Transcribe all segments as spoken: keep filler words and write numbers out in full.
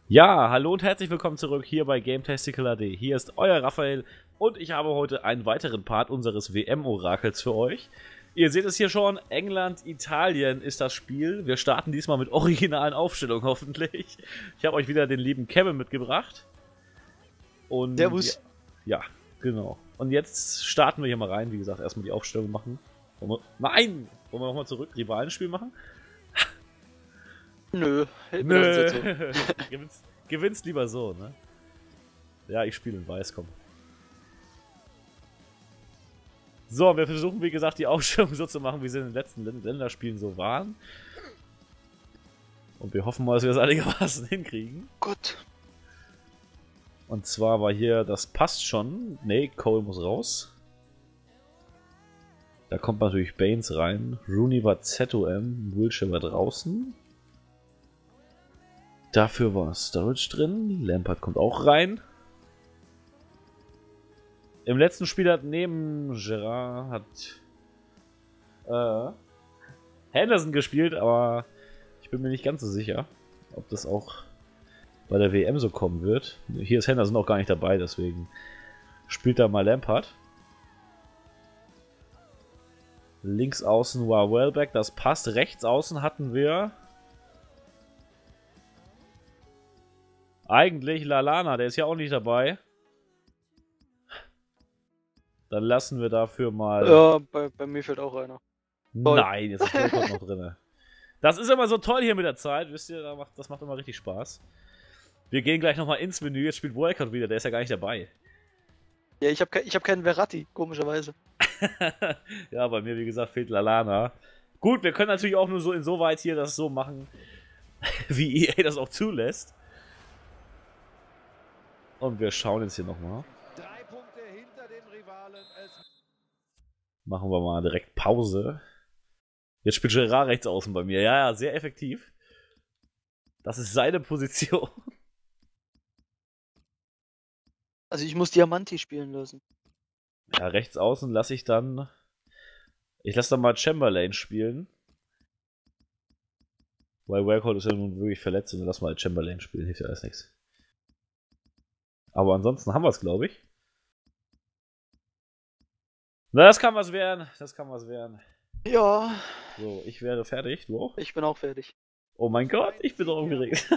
Ja, hallo und herzlich willkommen zurück hier bei Gametastical A D. Hier ist euer Raphael und ich habe heute einen weiteren Part unseres W M-Orakels für euch. Ihr seht es hier schon, England, Italien ist das Spiel. Wir starten diesmal mit originalen Aufstellungen hoffentlich. Ich habe euch wieder den lieben Kevin mitgebracht. Und Servus. Ja, genau. Und jetzt starten wir hier mal rein. Wie gesagt, erstmal die Aufstellung machen. Wir, nein! Wollen wir nochmal zurück Rivalenspiel machen? Nö, Nö. So. gewinnst, gewinnst lieber so, ne? Ja, ich spiele in Weiß, komm. So, wir versuchen, wie gesagt, die Aufstellung so zu machen, wie sie in den letzten Länderspielen so waren. Und wir hoffen mal, dass wir das einigermaßen hinkriegen. Gut. Und zwar war hier, das passt schon. Ne, Cole muss raus. Da kommt natürlich Baines rein. Rooney war Z O M, Wilshere war draußen. Dafür war Sturridge drin. Lampard kommt auch rein. Im letzten Spiel hat neben Gerrard hat äh, Henderson gespielt, aber ich bin mir nicht ganz so sicher, ob das auch bei der W M so kommen wird. Hier ist Henderson auch gar nicht dabei, deswegen spielt da mal Lampard. Links außen war Welbeck, das passt. Rechts außen hatten wir eigentlich Lallana, der ist ja auch nicht dabei. Dann lassen wir dafür mal... Ja, bei, bei mir fehlt auch einer. Toll. Nein, jetzt ist Welbeck noch drin. Das ist immer so toll hier mit der Zeit, wisst ihr, das macht, das macht immer richtig Spaß. Wir gehen gleich nochmal ins Menü, jetzt spielt Walcott wieder, der ist ja gar nicht dabei. Ja, ich habe ich hab keinen Verratti, komischerweise. Ja, bei mir, wie gesagt, fehlt Lallana. Gut, wir können natürlich auch nur so insoweit hier das so machen, wie E A das auch zulässt. Und wir schauen jetzt hier nochmal. Drei Punkte hinter den Rivalen. Machen wir mal direkt Pause. Jetzt spielt Gerrard rechts außen bei mir. Ja, ja, sehr effektiv. Das ist seine Position. Also ich muss Diamanti spielen lassen. Ja, rechts außen lasse ich dann... Ich lasse dann mal Chamberlain spielen. Weil Walcott ist ja nun wirklich verletzt und lass mal Chamberlain spielen. Hilft ja alles nichts. Aber ansonsten haben wir es, glaube ich. Na, das kann was werden. Das kann was werden. Ja. So, ich werde fertig. Du auch? Ich bin auch fertig. Oh mein Gott, ich bin so aufgeregt.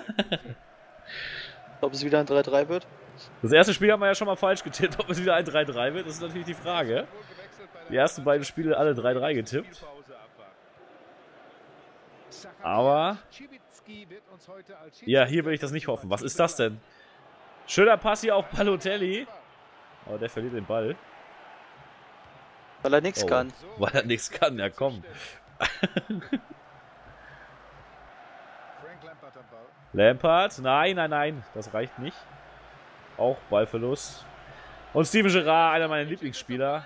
Ob es wieder ein drei drei wird? Das erste Spiel haben wir ja schon mal falsch getippt. Ob es wieder ein drei drei wird, das ist natürlich die Frage. Die ersten beiden Spiele alle drei drei getippt. Aber... Ja, hier will ich das nicht hoffen. Was ist das denn? Schöner Pass hier auf Balotelli. Aber der verliert den Ball. Weil er nichts oh, kann. Weil er nichts kann, ja komm. Lampard, nein, nein, nein, das reicht nicht. Auch Ballverlust. Und Steven Gerrard, einer meiner Lieblingsspieler.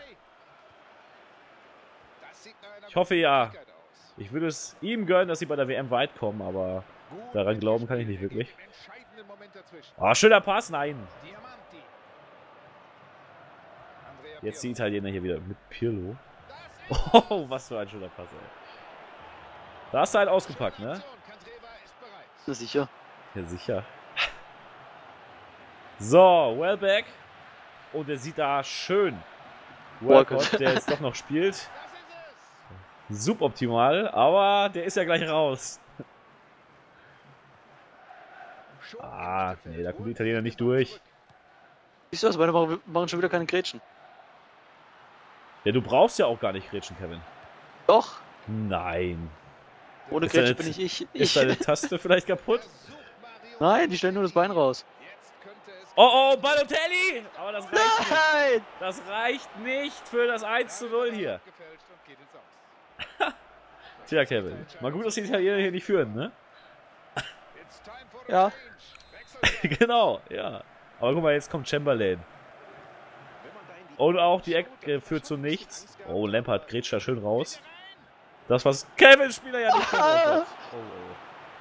Ich hoffe ja. Ich würde es ihm gönnen, dass sie bei der W M weit kommen, aber daran glauben kann ich nicht wirklich. Oh, schöner Pass, nein. Jetzt die Italiener hier wieder mit Pirlo. Oh, was für ein schöner Pass, ey. Da hast du halt ausgepackt, ne? Na sicher. Ja, sicher. So, Welbeck. Und der sieht da schön. Walcott, der jetzt doch noch spielt. Suboptimal, aber der ist ja gleich raus. Ah, nee, da kommt die Italiener nicht durch. Siehst du das? Meine machen schon wieder keine Grätschen. Ja, du brauchst ja auch gar nicht Grätschen, Kevin. Doch. Nein. Ohne Grätschen bin ich ich. Ist ich. deine Taste vielleicht kaputt? Nein, die stellen nur das Bein raus. Oh, oh, Balotelli! Aber das reicht Nein! nicht. Das reicht nicht für das eins zu null hier. Tja, Kevin. Mal gut, dass die Italiener hier nicht führen, ne? Ja. Genau, ja. Aber guck mal, jetzt kommt Chamberlain. Und auch die Ecke führt zu nichts. Oh, Lampard grätscht da schön raus. Das, was Kevin Spieler ja nicht kann. Oh, oh.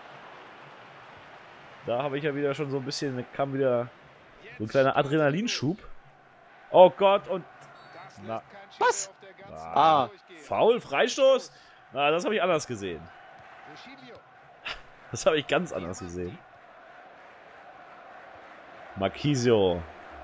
Da habe ich ja wieder schon so ein bisschen, kam wieder so ein kleiner Adrenalinschub. Oh Gott, und... Na, was? Ah, Foul, Freistoß? Na, das habe ich anders gesehen. Das habe ich ganz anders gesehen. Marquisio.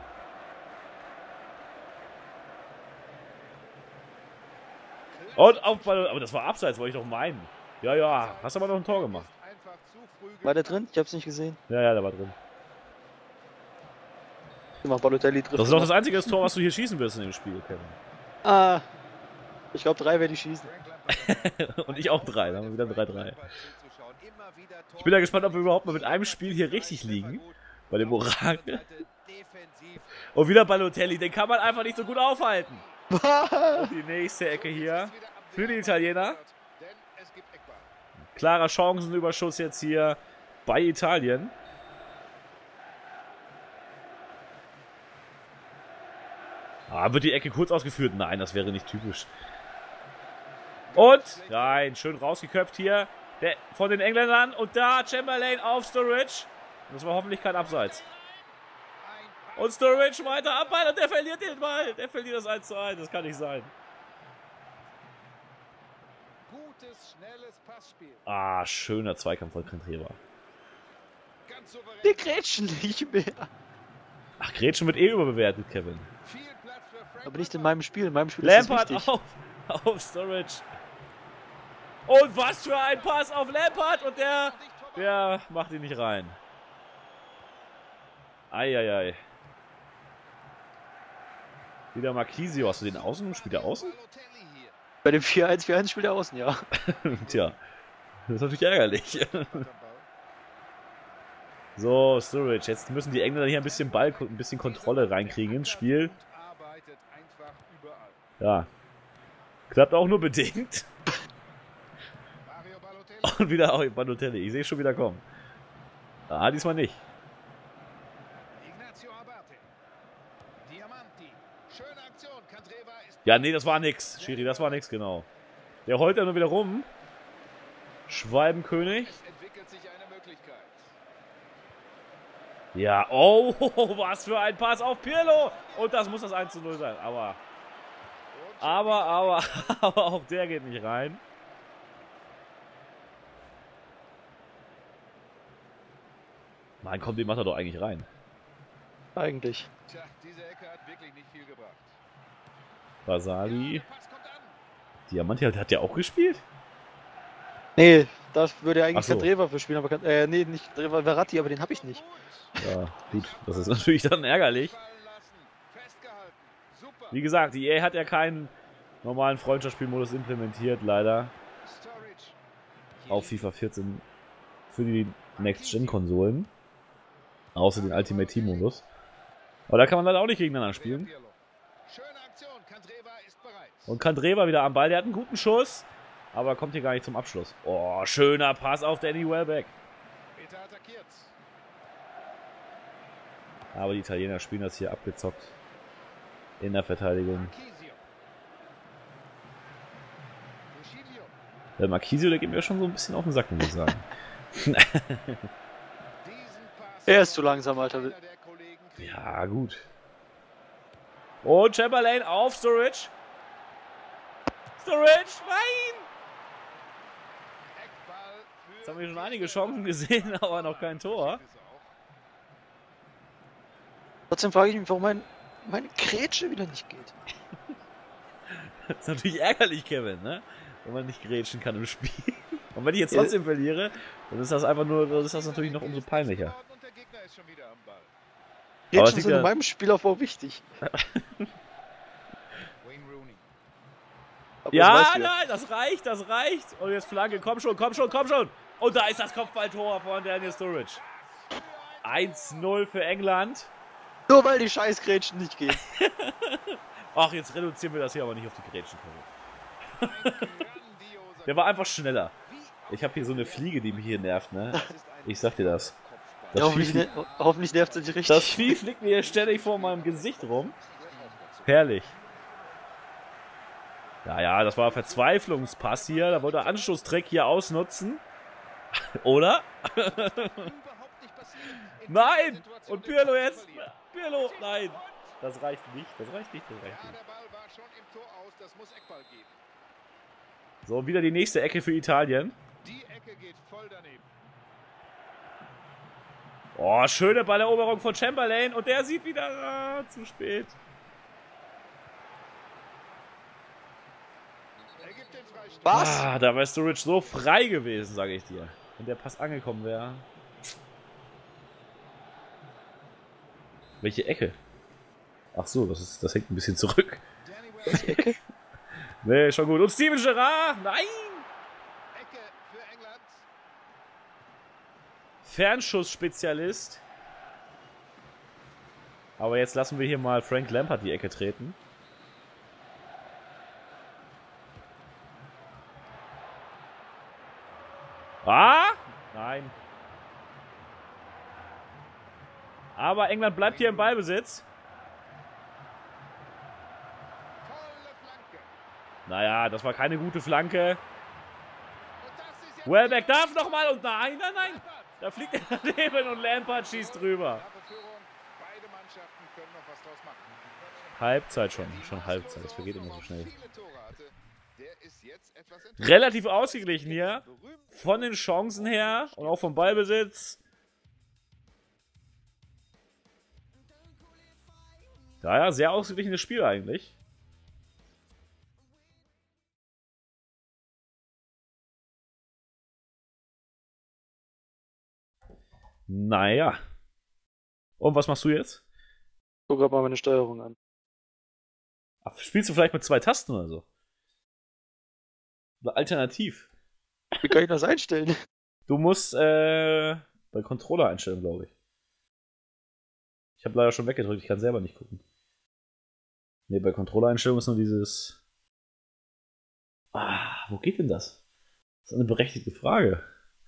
Und auf Ball. Aber das war abseits, wollte ich doch meinen. Ja, ja. Hast aber noch ein Tor gemacht. War der drin? Ich hab's nicht gesehen. Ja, ja, der war drin. Immer Balotelli trifft. Das ist doch das einzige Tor, was du hier schießen wirst in dem Spiel, Kevin. Ah. Ich glaube, drei werde ich schießen. Und ich auch drei. Dann haben wir wieder drei drei. Ich bin ja gespannt, ob wir überhaupt mal mit einem Spiel hier richtig liegen. Bei dem Orakel. Und wieder Balotelli. Den kann man einfach nicht so gut aufhalten. Und die nächste Ecke hier für die Italiener. Klarer Chancenüberschuss jetzt hier bei Italien. Ah, wird die Ecke kurz ausgeführt? Nein, das wäre nicht typisch. Und, nein, schön rausgeköpft hier der, von den Engländern. Und da Chamberlain auf Sturridge. Das war hoffentlich kein Abseits. Und Sturridge weiter am Ball und der verliert den Ball. Der verliert das eins zu eins. Das kann nicht sein. Gutes, schnelles Passspiel. Ah, schöner Zweikampf von Candreva. Ganz souverän. Die Grätschen nicht mehr. Ach, Gretchen wird eh überbewertet, Kevin. Viel Platz für Frank Aber nicht in meinem Spiel. In meinem Spiel ist es Lampard wichtig. auf, auf Sturridge. Und was für ein Pass auf Lampard. Und der, der macht ihn nicht rein. Eieiei. Wieder Marquisio. Hast du den außen? Spielt der außen? Balotelli hier. Bei dem vier eins vier eins spielt er außen, ja. Tja. Das ist natürlich ärgerlich. So, Sturridge. Jetzt müssen die Engländer hier ein bisschen Ball, ein bisschen Kontrolle reinkriegen ins Spiel. Und arbeitet einfach überall. Ja. Klappt auch nur bedingt. Mario Balotelli. Und wieder auch Balotelli. Ich sehe schon wieder kommen. Ah, diesmal nicht. Ignacio Abate. Diamanti. Schöne Aktion. Candreva ist Ja, nee, das war nix. Schiri, das war nix, genau. Der heult ja nur wieder rum. Schwalbenkönig. Es entwickelt sich eine Möglichkeit. Ja, oh, was für ein Pass auf Pirlo. Und das muss das eins zu null sein. Aber, aber, aber, aber auch der geht nicht rein. Mann, komm, den macht er doch eigentlich rein. Eigentlich. Tja, diese Ecke hat wirklich nicht viel gebracht. Basali. Der Pass kommt an. Diamanti hat, hat der auch gespielt? Nee, das würde ja eigentlich Ach so. Candreva für spielen, aber kann, äh, nee, nicht Candreva, Verratti, aber den habe ich nicht. Ja, gut. Das ist natürlich dann ärgerlich. Fallen lassen. Festgehalten. Super. Wie gesagt, die E A hat ja keinen normalen Freundschaftsspielmodus implementiert, leider. Sturridge. Auf FIFA vierzehn für die Next-Gen-Konsolen. Außer den Ultimate Team-Modus. Aber da kann man leider auch nicht gegeneinander spielen. Pirlo. Schöne Aktion. Candreva ist bereit. Und Candreva wieder am Ball. Der hat einen guten Schuss. Aber kommt hier gar nicht zum Abschluss. Oh, schöner Pass auf Danny Welbeck. Peter attackiert. Aber die Italiener spielen das hier abgezockt. In der Verteidigung. Marquisio. Muschilio. Der Marquisio, der geht mir schon so ein bisschen auf den Sack, muss ich sagen. Diesen Pass Er ist zu langsam, Alter. einer der Kollegen kriegt. Ja, gut. Und Chamberlain auf Sturridge. Sturridge, nein! Eckball für Jetzt haben wir schon einige Chancen gesehen, aber noch kein Tor. Trotzdem frage ich mich, warum mein, meine Grätsche wieder nicht geht. Das ist natürlich ärgerlich, Kevin, ne? Wenn man nicht grätschen kann im Spiel. Und wenn ich jetzt trotzdem verliere, dann ist das einfach nur, dann ist das natürlich noch umso peinlicher. Und der Gegner ist schon wieder am Ball. Aber es Grätschen liegt sind ja- in meinem Spielaufbau wichtig. Wayne Rooney. Aber das Ja, weißt du nein, das reicht, das reicht. Und jetzt Flanke, komm schon, komm schon, komm schon. Und da ist das Kopfballtor von Daniel Sturridge. eins null für England. Nur weil die scheiß Grätschen nicht gehen. Ach, jetzt reduzieren wir das hier aber nicht auf die Grätschen. Grandioser. Der war einfach schneller. Ich habe hier so eine Fliege, die mich hier nervt, ne? Ich sag dir das. Das, Ja, hoffentlich, Vieh, ne, hoffentlich nervt es nicht richtig. das Vieh fliegt mir hier ständig vor meinem Gesicht rum. Herrlich. Ja, ja, das war Verzweiflungspass hier. Da wollte er Anschlusstrick hier ausnutzen. Oder? Überhaupt nicht passiert. In Nein! dieser Situation Und den Pirlo Ball jetzt! verlieren. Pirlo! Nein! Das reicht nicht, das reicht nicht, das reicht Ja, nicht. der Ball war schon im Tor aus. Das muss Eckball geben. So, wieder die nächste Ecke für Italien. Die Ecke geht voll daneben. Oh, schöne Balleroberung von Chamberlain und der sieht wieder ah, zu spät. Er gibt den Freistoß. Was? Ah, da wäre Sturridge so frei gewesen, sage ich dir. Wenn der Pass angekommen wäre. Welche Ecke? Ach so, das, ist, das hängt ein bisschen zurück. Danny Die Welbeck. Ecke? Nee, schon gut. Und Steven Gerrard? Nein! Ecke für England. Fernschussspezialist. Aber jetzt lassen wir hier mal Frank Lampard die Ecke treten. Ah! Nein. Aber England bleibt hier im Ballbesitz. Tolle Flanke. Naja, das war keine gute Flanke. Und das ist jetzt Welbeck darf nochmal und nein, nein, nein. Lampard. Da fliegt er daneben und Lampard schießt drüber. Knappe Führung. Beide Mannschaften können noch was draus machen. Halbzeit schon, schon Halbzeit. Das vergeht immer so schnell. Viele Tore hatte, der ist jetzt etwas enttäuscht. Relativ ausgeglichen hier. Von den Chancen her und auch vom Ballbesitz. Daher sehr ausgeglichenes Spiel eigentlich. Naja. Und was machst du jetzt? Guck grad mal meine Steuerung an. Ach, spielst du vielleicht mit zwei Tasten oder so? Oder alternativ? Wie kann ich das einstellen? Du musst äh, bei Controller einstellen, glaube ich. Ich habe leider schon weggedrückt, ich kann selber nicht gucken. Ne, bei Controller-Einstellung ist nur dieses... Ah, wo geht denn das? Das ist eine berechtigte Frage.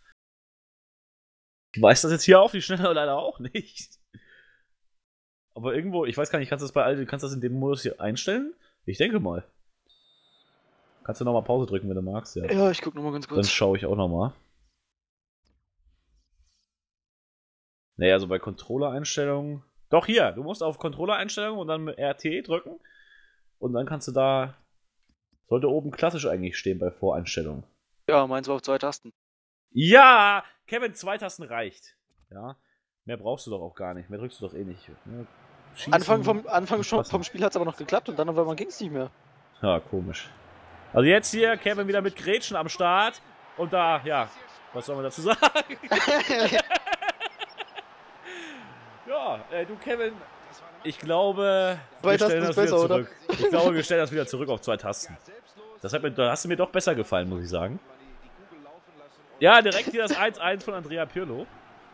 Ich weiß das jetzt hier auf die Schnelle leider auch nicht. Aber irgendwo, ich weiß gar nicht, kannst du das bei all, kannst du das in dem Modus hier einstellen? Ich denke mal. Kannst du nochmal Pause drücken, wenn du magst, ja. Ja, ich guck nochmal ganz Dann kurz. schaue ich auch nochmal. Naja, also bei Controller-Einstellungen. Doch hier, du musst auf Controller-Einstellungen und dann mit R T drücken. Und dann kannst du da. Sollte oben klassisch eigentlich stehen bei Voreinstellungen. Ja, meins war auf zwei Tasten. Ja! Kevin, zwei Tasten reicht. Ja. Mehr brauchst du doch auch gar nicht. Mehr drückst du doch eh nicht. Ja, schießen, Anfang vom, Anfang schon, passen. vom Spiel hat es aber noch geklappt und dann auf einmal ging es nicht mehr. Ja, komisch. Also jetzt hier, Kevin wieder mit Gretchen am Start. Und da, ja, was soll man dazu sagen? Ja, äh, du Kevin, ich glaube, Zwei wir Tasten stellen ist das wieder besser, oder? zurück. Ich glaube, wir stellen das wieder zurück auf zwei Tasten. Das hat mir, da hast du mir doch besser gefallen, muss ich sagen. Ja, direkt hier das eins eins von Andrea Pirlo.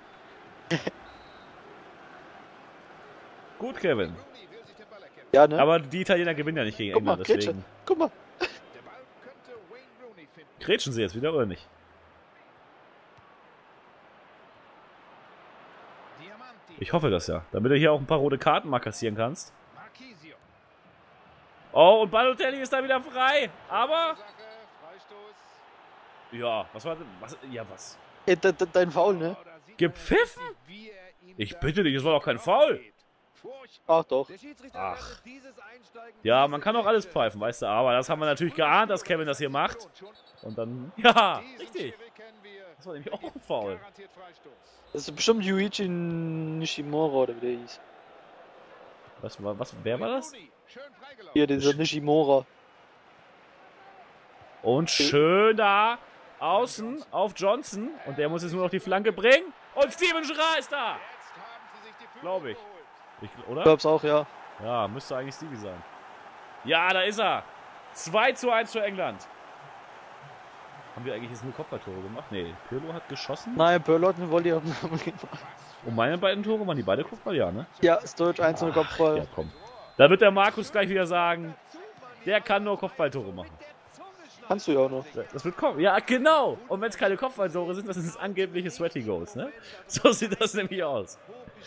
Gut, Kevin. Ja, ne? Aber die Italiener gewinnen ja nicht gegen Guck mal, England, Grätsche. deswegen. Guck mal. Grätschen sie jetzt wieder oder nicht? Ich hoffe das ja. Damit du hier auch ein paar rote Karten mal kassieren kannst. Oh, und Balotelli ist da wieder frei. Aber. Ja, was war denn? Was, ja, was? Ey, de, de, dein Foul, ne? Gepfiffen? Ich bitte dich, das war doch kein Foul. Ach doch. Ach. Ja, man kann auch alles pfeifen, weißt du. Aber das haben wir natürlich geahnt, dass Kevin das hier macht. Und dann. Ja, richtig. Das war nämlich auch ein Foul. Das ist bestimmt Yuichi Nishimura oder wie der hieß. Was war, was, wer war das? Hier, dieser Nishimura. Und schön da außen auf Johnson. Und der muss jetzt nur noch die Flanke bringen. Und Steven Gerrard ist da. Glaube ich. ich. Oder? Ich glaub's auch, ja. Ja, müsste eigentlich Stevie sein. Ja, da ist er. zwei zu eins für England. Haben wir eigentlich jetzt nur Kopfballtore gemacht? Nee, Pirlo hat geschossen. Nein, Pirlo hat eine Volley auf den Namen gemacht. Und meine beiden Tore waren die beide Kopfball, ja, ne? Ja, Sturridge eins null Kopfball. Ja, komm. Da wird der Markus gleich wieder sagen, der kann nur Kopfballtore machen. Kannst du ja auch noch. Das wird kommen. Ja, genau. Und wenn es keine Kopfballtore sind, das sind angebliche Sweaty Goals, ne? So sieht das nämlich aus.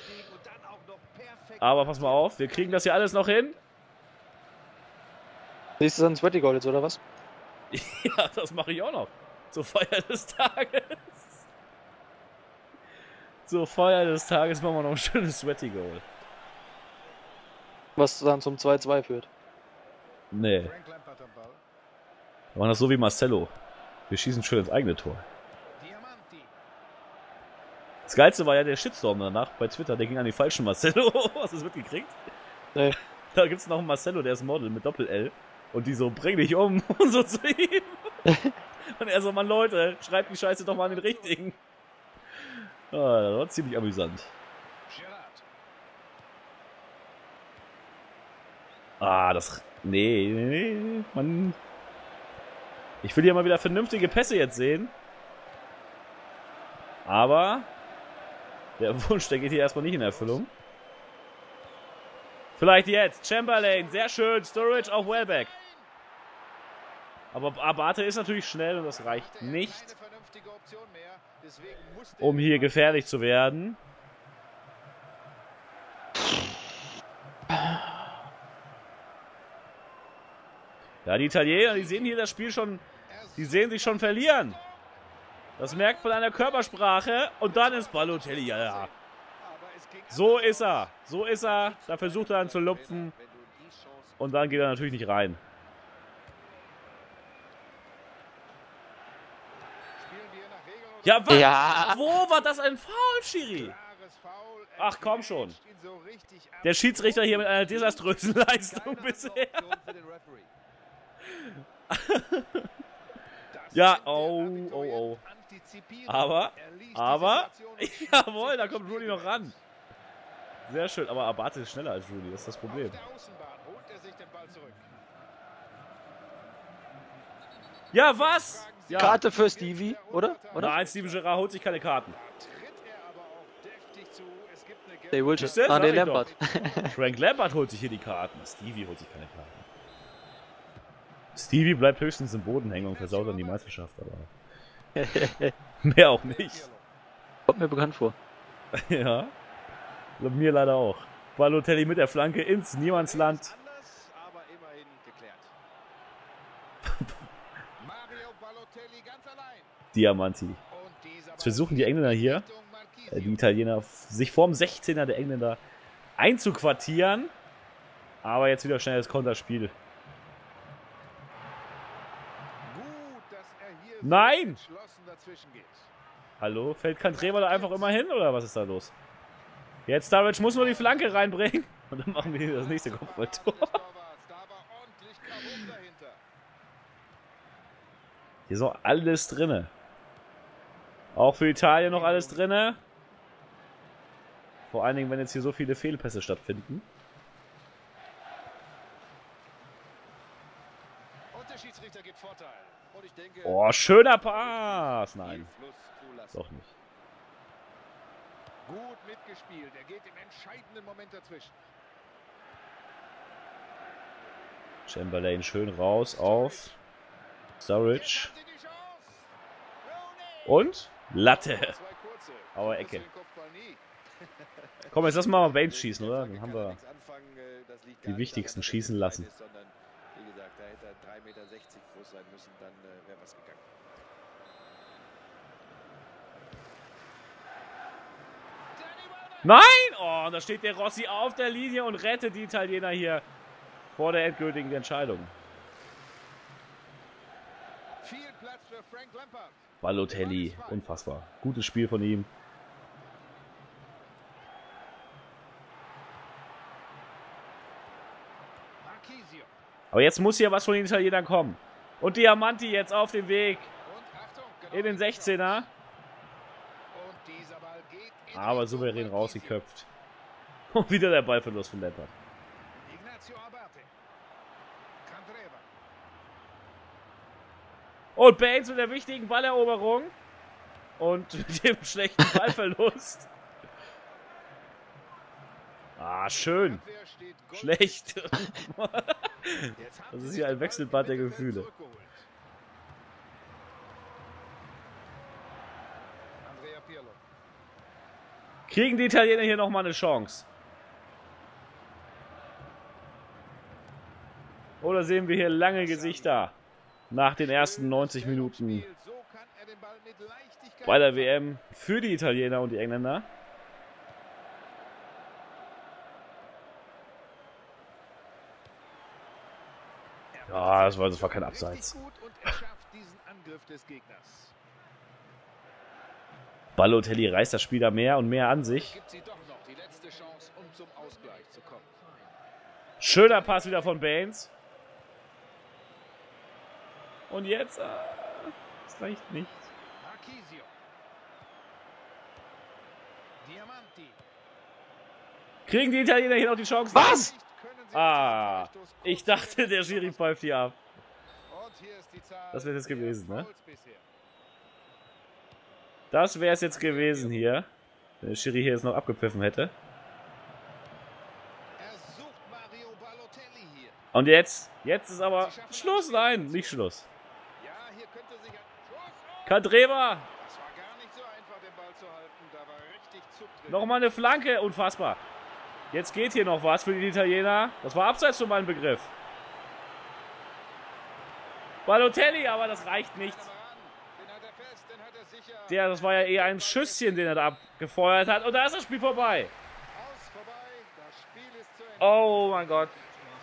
Aber pass mal auf, wir kriegen das hier alles noch hin. Nächstes ein Sweaty Goal jetzt, oder was? Ja, das mache ich auch noch. Zur Feier des Tages. Zur Feier des Tages machen wir noch ein schönes Sweaty Goal. Was dann zum zwei zwei führt. Nee. Wir machen das so wie Marcelo. Wir schießen schön ins eigene Tor. Das Geilste war ja der Shitstorm danach bei Twitter, der ging an den falschen Marcelo. Hast du das mitgekriegt? Nee. Da gibt's noch einen Marcelo, der ist Model mit Doppel-L. Und die so, bring dich um und so zu ihm. Und er so, Mann Leute, schreibt die Scheiße doch mal an den richtigen. Ah, das war ziemlich amüsant. Gerrard. Ah, das... Nee, nee, nee, Mann. Ich will hier mal wieder vernünftige Pässe jetzt sehen. Aber... Der Wunsch, der geht hier erstmal nicht in Erfüllung. Vielleicht jetzt. Chamberlain, sehr schön. Sturridge auf Welbeck. Aber Abate ist natürlich schnell und das reicht nicht, um hier gefährlich zu werden. Ja, die Italiener, die sehen hier das Spiel schon, die sehen sich schon verlieren. Das merkt man an der Körpersprache. Und dann ist Balotelli, ja, ja. So ist er, so ist er. Da versucht er dann zu lupfen. Und dann geht er natürlich nicht rein. Ja, was? Ja. Wo war das ein Foul, Schiri? Ach, komm schon. Der Schiedsrichter hier mit einer desaströsen Leistung bisher. Ja, oh, oh, oh. Aber, aber, jawohl, da kommt Rooney noch ran. Sehr schön, aber Abate ist schneller als Rooney, das ist das Problem. Ja, was? Ja. Karte für Stevie, oder? oder? Nein, Steven Gerrard holt sich keine Karten. Der Wilson. Siehst du? Ah, der Sag ich Lampard. Frank Lampard holt sich hier die Karten. Stevie holt sich keine Karten. Stevie bleibt höchstens im Boden hängen und versaut dann die Meisterschaft, aber mehr auch nicht. Kommt mir bekannt vor. Ja, mir leider auch. Balotelli mit der Flanke ins Niemandsland. Diamanti. Jetzt versuchen die Engländer hier, äh, die Italiener, sich vorm sechzehner der Engländer einzuquartieren. Aber jetzt wieder schnell das Konterspiel. Nein! Hallo? Fällt Candreva da einfach immer hin oder was ist da los? Jetzt Sturridge muss nur die Flanke reinbringen und dann machen wir hier das nächste Kopfballtor. Hier ist noch alles drinne. Auch für Italien noch alles drinne. Vor allen Dingen, wenn jetzt hier so viele Fehlpässe stattfinden. Oh, schöner Pass! Nein, doch nicht. Gut mitgespielt, er geht im entscheidenden Moment dazwischen. Chamberlain schön raus auf Sturridge. Und Latte. Aber Ecke. Komm, jetzt lass mal mal Baines schießen, oder? Dann haben wir die wichtigsten schießen lassen. Wie gesagt, da hätte er drei Meter sechzig groß sein müssen, dann äh, wäre was gegangen. Nein! Oh, da steht der Rossi auf der Linie und rettet die Italiener hier vor der endgültigen Entscheidung. Viel Platz für Frank Lampard. Balotelli, unfassbar. Gutes Spiel von ihm. Marquisio. Aber jetzt muss hier was von den Italienern kommen. Und Diamanti jetzt auf dem Weg Und Achtung, genau in den sechzehner. Und dieser Ball geht in Aber Richtung souverän Marquisio. rausgeköpft. Und wieder der Ballverlust von Lampard. Ignacio Abate. Candreva. Und Baines mit der wichtigen Balleroberung. Und mit dem schlechten Ballverlust. Ah, schön. Abwehr steht Gold. Schlecht. Jetzt haben Das ist sie hier ein den Ball Wechselbad der im Mittelfeld Gefühle. zurückgeholt. Andrea Pirlo. Kriegen die Italiener hier nochmal eine Chance? Oder sehen wir hier lange Gesichter nach den ersten neunzig Minuten So kann er den Ball mit Leichtigkeit bei der W M für die Italiener und die Engländer? Ja, das war, das war kein Abseits. Richtig gut und er schafft diesen Angriff des Gegners. Balotelli reißt das Spiel da mehr und mehr an sich. Gibt sie doch noch die letzte Chance, um zum Ausgleich zu kommen. Schöner Pass wieder von Baines. Und jetzt... Äh, das reicht nicht. Marquisio. Diamanti. Kriegen die Italiener hier noch die Chance? Was? Ah, ich dachte, der Schiri pfeift hier ab. Und hier ist die Zahl Das wäre es der gewesen, ne? Fouls bisher. Das wäre es jetzt gewesen hier. Wenn der Schiri hier jetzt noch abgepfiffen hätte. Er sucht Mario Balotelli hier. Und jetzt? Jetzt ist aber Schluss. Nein, nicht Schluss. Ja, hier könnte sich ein Schuss. Kadreva. Das war gar nicht so einfach, den Ball zu halten. Da war richtig Zug drin. Nochmal eine Flanke. Unfassbar. Jetzt geht hier noch was für die Italiener. Das war abseits von meinem Begriff. Balotelli, aber das reicht nicht. Den hat er fest, den hat er sicher. Der, das war ja eher ein Schüsschen, den er da abgefeuert hat. Und da ist das Spiel vorbei. Aus, vorbei. Das Spiel ist zu Ende. Oh mein Gott.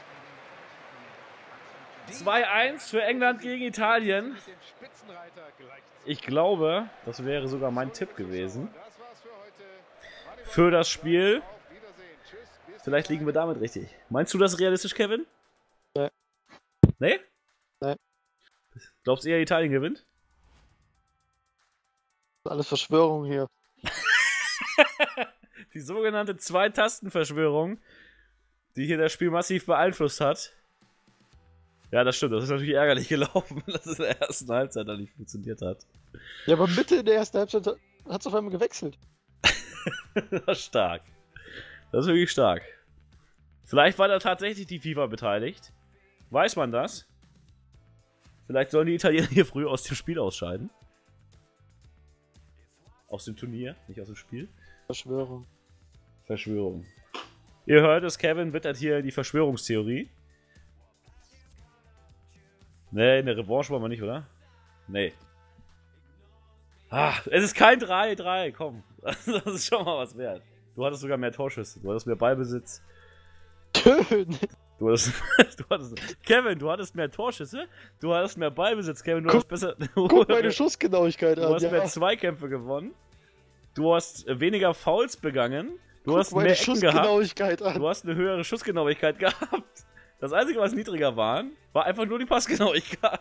zwei eins für England gegen Italien. Mit dem Spitzenreiter gleicht sich. Ich glaube, das wäre sogar mein Tipp gewesen. Das war's für heute. Für das Spiel. Auf Wiedersehen. Tschüss. Bis Vielleicht liegen wir damit richtig. Meinst du das realistisch, Kevin? Nee. Nee? Nee. Glaubst du eher, Italien gewinnt? Alles Verschwörung hier. Die sogenannte Zwei-Tasten-Verschwörung, die hier das Spiel massiv beeinflusst hat. Ja, das stimmt. Das ist natürlich ärgerlich gelaufen, dass es in der ersten Halbzeit dann nicht funktioniert hat. Ja, aber Mitte in der ersten Halbzeit hat es auf einmal gewechselt. Das ist stark. Das ist wirklich stark. Vielleicht war da tatsächlich die FIFA beteiligt. Weiß man das? Vielleicht sollen die Italiener hier früh aus dem Spiel ausscheiden. Aus dem Turnier, nicht aus dem Spiel. Verschwörung. Verschwörung. Ihr hört es, Kevin wittert hier die Verschwörungstheorie. Nee, eine Revanche wollen wir nicht, oder? Nee. Ah, es ist kein drei drei, komm. Das ist schon mal was wert. Du hattest sogar mehr Torschüsse, du hattest mehr Ballbesitz. Schön. Du hattest, du hattest, Kevin, du hattest mehr Torschüsse, du hattest mehr Ballbesitz, Kevin, du Guck- hast besser. Guck meine Schussgenauigkeit Du an. hast Ja. mehr Zweikämpfe gewonnen. Du hast weniger Fouls begangen. Du Guck hast mehr meine Ecken gehabt. Schussgenauigkeit an. Du hast eine höhere Schussgenauigkeit gehabt. Das Einzige, was niedriger waren, war einfach nur die Passgenauigkeit.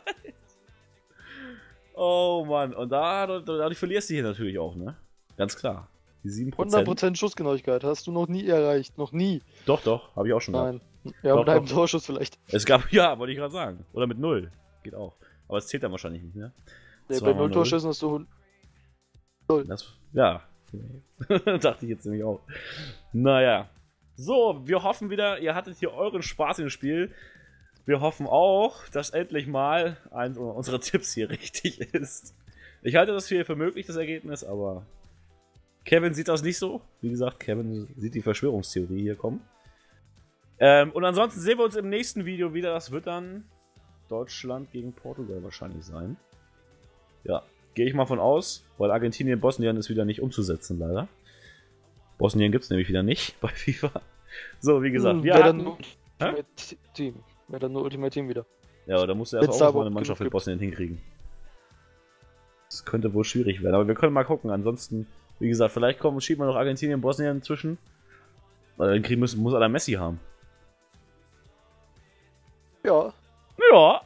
Oh Mann, und da, da, dadurch verlierst du hier natürlich auch, ne? Ganz klar. Die sieben Prozent. hundert Prozent Schussgenauigkeit hast du noch nie erreicht. Noch nie. Doch, doch, habe ich auch schon gehabt. Nein. Ja, Doch, mit einem doch. Torschuss vielleicht. Es gab, ja, wollte ich gerade sagen. Oder mit null. Geht auch. Aber es zählt dann wahrscheinlich nicht mehr. Nee, Zweimal bei null null. Torschüssen hast du hund- Das, ja. Dachte ich jetzt nämlich auch. Naja. So, wir hoffen wieder, ihr hattet hier euren Spaß im Spiel. Wir hoffen auch, dass endlich mal eins unserer Tipps hier richtig ist. Ich halte das hier für möglich, das Ergebnis, aber Kevin sieht das nicht so. Wie gesagt, Kevin sieht die Verschwörungstheorie hier kommen. Ähm, und ansonsten sehen wir uns im nächsten Video wieder. Das wird dann Deutschland gegen Portugal wahrscheinlich sein. Ja, gehe ich mal von aus, weil Argentinien, Bosnien ist wieder nicht umzusetzen, leider. Bosnien gibt es nämlich wieder nicht bei FIFA. So, wie gesagt, Hm, wir wär hatten... dann Ultimate Team. Wäre dann nur Ultimate Team wieder. Ja, aber da musst du Wenn's erst da auch mal eine überhaupt Mannschaft genug für Bosnien hinkriegen. Das könnte wohl schwierig werden, aber wir können mal gucken. Ansonsten, wie gesagt, vielleicht kommen, schieben wir noch Argentinien, Bosnien zwischen. Weil dann kriegen müssen, muss aller Messi haben. Ja. Ja.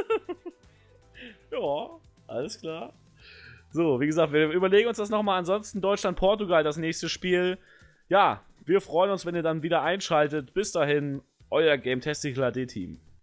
Ja, alles klar. So, wie gesagt, wir überlegen uns das nochmal. Ansonsten Deutschland-Portugal, das nächste Spiel. Ja, wir freuen uns, wenn ihr dann wieder einschaltet. Bis dahin, euer Game Testicle A D Team.